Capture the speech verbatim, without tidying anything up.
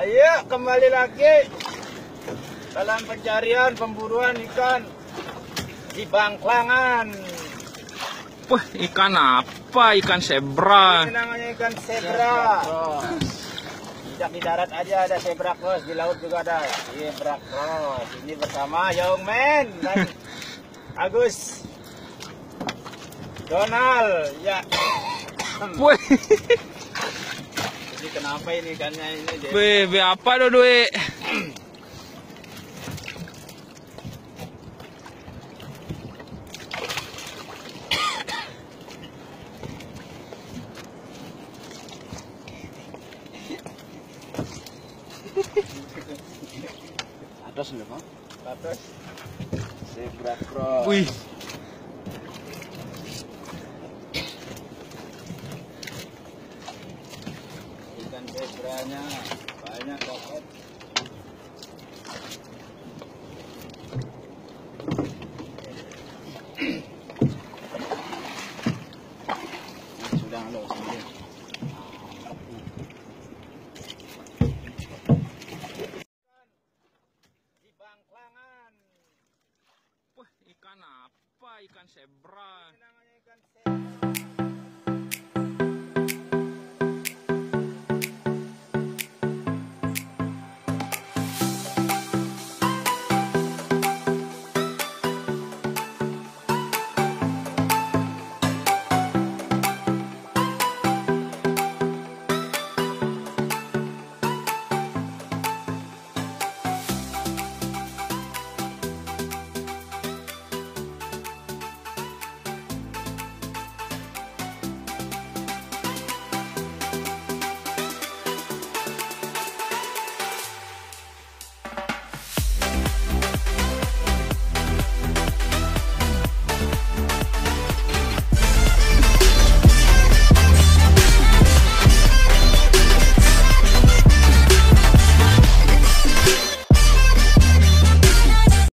Ayo kembali lagi dalam pencarian pemburuan ikan di Bangklangan. Wah, ikan apa? Ikan zebra. Ini namanya ikan zebra. Tidak di darat aja ada zebra cross, di laut juga ada zebra cross. Ini bersama Young Man dan Agus, Donald, ya. Wih, Jadi kenapa ini ikannya ini? Deh? bebe apa do duit? Atas nih, Pak. Atas. Zebra cross. Wih, Ikan zebranya banyak dapat. Sudah lo sendiri. Di Bangklangan. wah, ikan apa? Ikan zebra.